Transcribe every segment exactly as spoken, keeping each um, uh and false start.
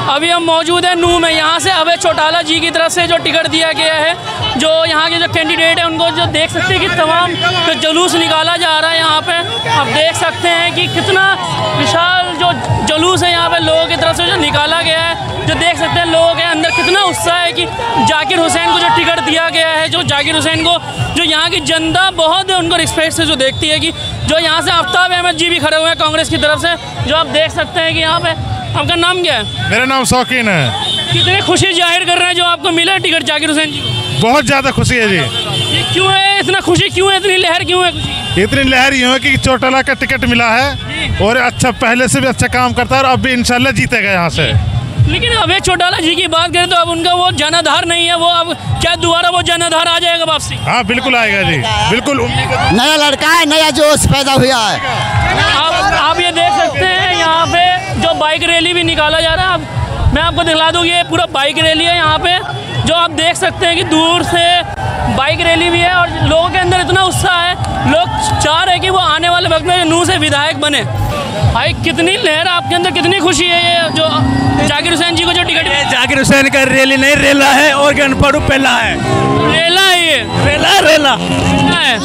अभी हम मौजूद हैं नूह में। यहाँ से अभय चौटाला जी की तरफ से जो टिकट दिया गया है, जो यहाँ के जो कैंडिडेट हैं उनको जो देख सकते हैं कि तमाम जो जुलूस निकाला जा रहा है यहाँ पे। आप देख सकते हैं कि कितना विशाल जो जुलूस है यहाँ पे लोगों की तरफ से जो निकाला गया है। जो देख सकते हैं लोगों के अंदर कितना उत्साह है कि जाकिर हुसैन को जो टिकट दिया गया है, जो जाकिर हुसैन को जो यहाँ की जनता बहुत उनको रिस्पेक्ट से जो देखती है कि जो यहाँ से आफ्ताब अहमद जी भी खड़े हुए हैं कांग्रेस की तरफ से, जो आप देख सकते हैं कि यहाँ पे। आपका नाम क्या है? मेरा नाम शौकीन है। कितनी खुशी जाहिर कर रहे हैं जो आपको मिला टिकट जाकिर हुसैन जी को? बहुत ज़्यादा खुशी है जी। ये क्यों है इतना खुशी, क्यों है इतनी लहर, क्यों है खुशी? इतनी लहर यूँ है कि चौटाला का टिकट मिला है और अच्छा पहले से भी अच्छा काम करता है और अब भी इंशाल्लाह जीतेगा यहाँ से। लेकिन अभय चौटाला जी की बात करें तो अब उनका वो जनाधार नहीं है, वो अब क्या दोबारा वो जनाधार आ जाएगा वापसी? हाँ बिल्कुल आएगा जी, बिल्कुल। नया लड़का है, नया जोश पैदा हुआ है। आप आप ये देख सकते हैं यहाँ पे जो बाइक रैली भी निकाला जा रहा है। अब मैं आपको दिखला दूँ, ये पूरा बाइक रैली है यहाँ पे, जो आप देख सकते हैं कि दूर से बाइक रैली भी है और लोगों के अंदर इतना उत्साह है, लोग चाह रहे हैं कि वो आने वाले वक्त में नूह से विधायक बने। भाई कितनी लहर आपके अंदर, कितनी खुशी है ये जो जाकिर हुसैन जी को जो टिकट है। जाकिर हुसैन का रैली नहीं रेला है और गनपड़ू पेला है। रेला है ये, रेला रेला है।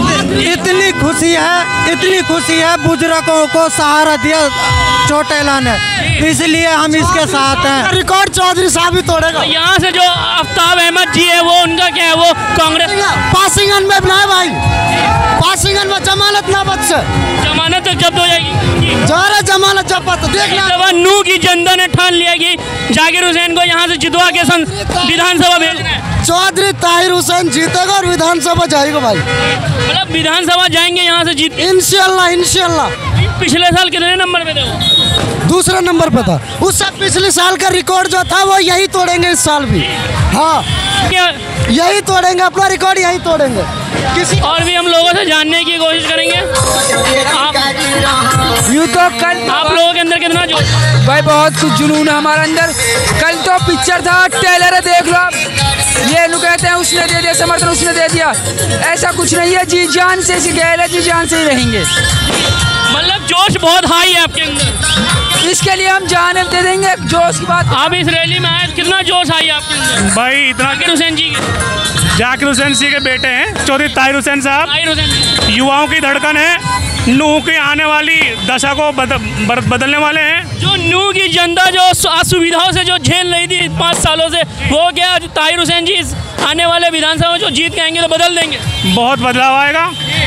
इतनी खुशी है, इतनी खुशी है, बुजुर्गों को सहारा दिया चौटाला ने, इसलिए हम इसके साथ हैं। रिकॉर्ड चौधरी साहब ही तोड़ेगा। यहाँ से जो आफ्ताब अहमद जी है वो उनका क्या है, वो कांग्रेस पासिंगन में ना भाई, पासिंगन में जमानत ना बच से जमानत तक जब्त हो जाएगी। जरा जमानत जब्त देखना। नूह की जनता ने ठान लिया कि जाकिर हुसैन को यहाँ से जितवा के विधानसभा भेजना है। चौधरी ताहिर हुसैन जीतेगा और विधानसभा जाएगा भाई, मतलब विधानसभा जाएंगे यहाँ से जीत। इंशाल्लाह इंशाल्लाह। पिछले साल कितने नंबर पे थे वो? दूसरे नंबर पे था। उससे पिछले साल का रिकॉर्ड जो था वो यही तोड़ेंगे इस साल भी। हाँ क्या यही तोड़ेंगे, अपना रिकॉर्ड यही तोड़ेंगे। किसी और भी हम लोगों से जानने की कोशिश करेंगे। आप यूँ तो कल आप लोगों के अंदर कितना जोश भाई, बहुत कुछ जुनून है हमारे अंदर। कल तो पिक्चर था, टेलर है, देख लो आप। ये लोग कहते हैं उसने दे दिया समर्थन, उसने दे दिया, ऐसा कुछ नहीं है। जी जान से गए, जी जान से ही रहेंगे। मतलब जोश बहुत हाई है आपके अंदर, इसके लिए हम जान दे देंगे। जोश की बात, आप इस रैली में आए, कितना जोश आई आपके अंदर? भाई इतना जाकिर हुसैन जी जाकिर हुसैन जी के बेटे हैं चौधरी ताहिर हुसैन साहब, ताहिर हुसैन जी युवाओं की धड़कन है, नूह की आने वाली दशा को बद, बद, बदलने वाले हैं। जो नूह की जनता जो असुविधाओं से जो झेल रही थी पाँच सालों से, वो क्या ताहिर हुसैन जी आने वाले विधानसभा में जो जीत के आएंगे तो बदल देंगे। बहुत बदलाव आएगा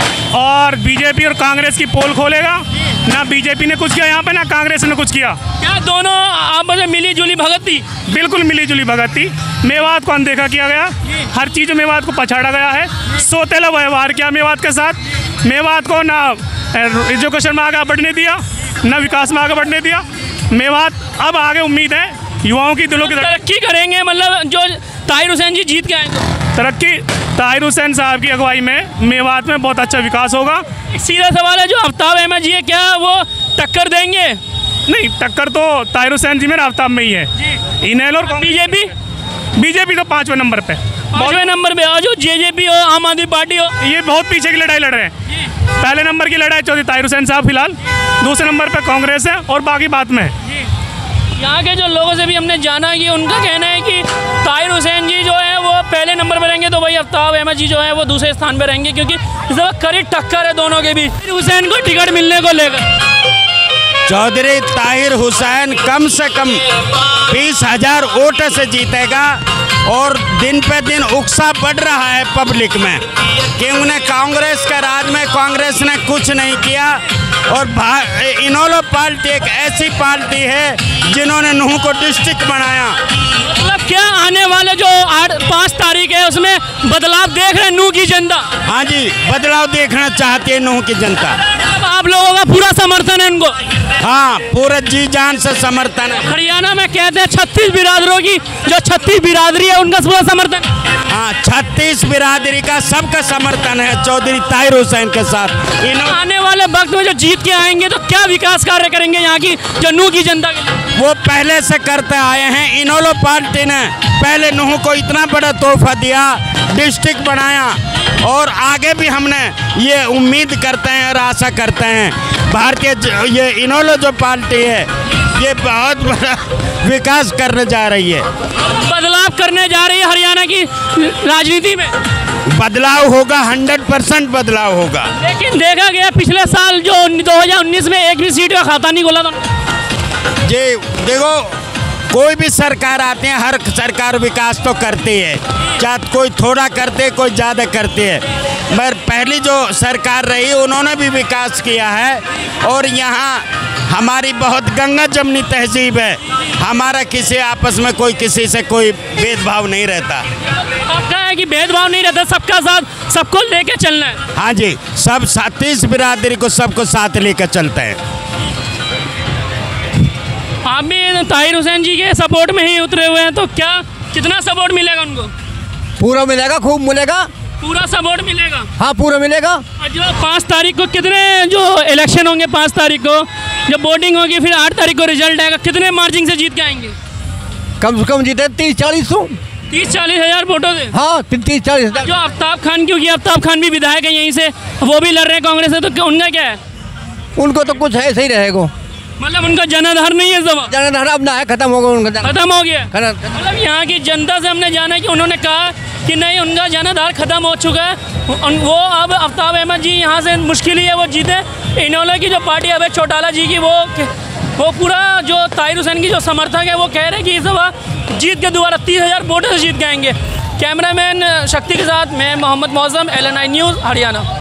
और बीजेपी और कांग्रेस की पोल खोलेगा। ना बीजेपी ने कुछ किया यहाँ पे, ना कांग्रेस ने कुछ किया। क्या दोनों आपस में मिली जुली भगत थी? बिल्कुल मिली जुली भगत थी। मेवात को अनदेखा किया गया, हर चीज़ में मेवात को पछाड़ा गया है, सोतेला व्यवहार किया मेवात के साथ। मेवात को ना एजुकेशन में आगे बढ़ने दिया, ना विकास में आगे बढ़ने दिया। मेवात अब आगे उम्मीद है युवाओं की दिलों की तरक्की करेंगे, मतलब जो ताहिर हुसैन जी जीत के आएंगे तरक्की। ताहिर हुसैन साहब की अगुवाई में मेवात में बहुत अच्छा विकास होगा। सीधा सवाल है, जो आफ्ताब अहमद जी है क्या वो टक्कर देंगे? नहीं, टक्कर तो ताहिर हुसैन जी में आफ्ताब में ही है। इनेलो और बीजेपी बीजेपी तो पाँचवें नंबर पे, पाँचवें नंबर पे, और जो जेजेपी हो, आम आदमी पार्टी हो, ये बहुत पीछे की लड़ाई लड़ रहे हैं। पहले नंबर की लड़ाई चौधरी ताहिर हुसैन साहब फिलहाल, दूसरे नंबर पे कांग्रेस है और बाकी बात में है। यहाँ के जो लोगों से भी हमने जाना कि उनका कहना है कि ताहिर हुसैन जी जो है वो पहले नंबर पर रहेंगे, तो वही आफ्ताब अहमद जी जो है वो दूसरे स्थान पर रहेंगे, क्योंकि इस वक्त करीब टक्कर है दोनों के बीच हुसैन को टिकट मिलने को लेकर। चौधरी ताहिर हुसैन कम से कम बीस हजार वोट से जीतेगा और दिन पे दिन उकसा बढ़ रहा है पब्लिक में कि उन्हें कांग्रेस के राज में कांग्रेस ने कुछ नहीं किया। और इनेलो पार्टी एक ऐसी पार्टी है जिन्होंने नूह को डिस्ट्रिक्ट बनाया। मतलब क्या आने वाले जो आठ पाँच तारीख है उसमें बदलाव देख रहे हैं नूह की जनता? हाँ जी, बदलाव देखना चाहती है नूह की जनता। आप लोगों का पूरा समर्थन है उनको? हाँ, पूरा जी जान से समर्थन है। हरियाणा में कहते हैं छत्तीस बिरादरों की जो छत्तीस बिरादरी है उनका पूरा समर्थन। हाँ, छत्तीस बिरादरी का सबका समर्थन है चौधरी ताहिर हुसैन के साथ। आने वाले वक्त में जो जीत के आएंगे तो क्या विकास कार्य करेंगे यहाँ की जो नूह की जनता के लिए? वो पहले से करते आए हैं। इनेलो पार्टी ने पहले नूह को इतना बड़ा तोहफा दिया, डिस्ट्रिक्ट बनाया, और आगे भी हमने ये उम्मीद करते हैं और आशा करते हैं भारतीय ये इनेलो जो पार्टी है ये बहुत बड़ा विकास करने जा रही है, बदलाव करने जा रही है हरियाणा की राजनीति में। बदलाव होगा, हंड्रेड परसेंट बदलाव होगा। लेकिन देखा गया पिछले साल जो दो हज़ार उन्नीस में एक भी सीट का खाता नहीं खोला था। जी देखो, कोई भी सरकार आते हैं, हर सरकार विकास तो करती है, चाहे कोई थोड़ा करते कोई ज़्यादा करते है, मगर पहली जो सरकार रही उन्होंने भी विकास किया है। और यहाँ हमारी बहुत गंगा जमनी तहजीब है, हमारा किसी आपस में कोई किसी से कोई भेदभाव नहीं रहता। आपका है कि भेदभाव नहीं रहता, सबका साथ, सबको लेके चलना है। हाँ जी, सब तीस बिरादरी को सबको साथ लेकर चलते हैं। आप भी ताहिर हुसैन जी के सपोर्ट में ही उतरे हुए हैं, तो क्या कितना सपोर्ट मिलेगा उनको? पूरा मिलेगा, खूब मिलेगा, पूरा सपोर्ट मिलेगा। हाँ पूरा मिलेगा। और जो पाँच तारीख को कितने जो इलेक्शन होंगे, पाँच तारीख को जब वोटिंग होगी, फिर आठ तारीख को रिजल्ट आएगा, कितने मार्जिन से जीत के आएंगे? कम से कम जीते तीस चालीस सौ तीस चालीस हजार वोटों से। हाँ तीस चालीस। जो आफ्ताब खान, क्योंकि आफ्ताब खान भी विधायक है यहीं से, वो भी लड़ रहे हैं कांग्रेस से, तो उनका क्या है? उनको तो कुछ ऐसे ही रहेगा, मतलब उनका जनाधार नहीं है, सब जनाधार अब ना है, खत्म हो गया उनका, खत्म हो गया। खत्म। मतलब यहाँ की जनता से हमने जाना कि उन्होंने कहा कि नहीं, उनका जनाधार खत्म हो चुका है, उन- वो अब आफ्ताब अहमद जी यहाँ से मुश्किल ही है वो जीते। इन्होंने की जो पार्टी अभय चौटाला जी की, वो वो पूरा जो ताहिर हुसैन की जो समर्थक है, वो कह रहे हैं कि इस दफा जीत के दोबारा तीस हज़ार वोटों से जीत के आएंगे। कैमरामैन शक्ति के साथ मैं Mohammad Mauzam, L N I news Haryana.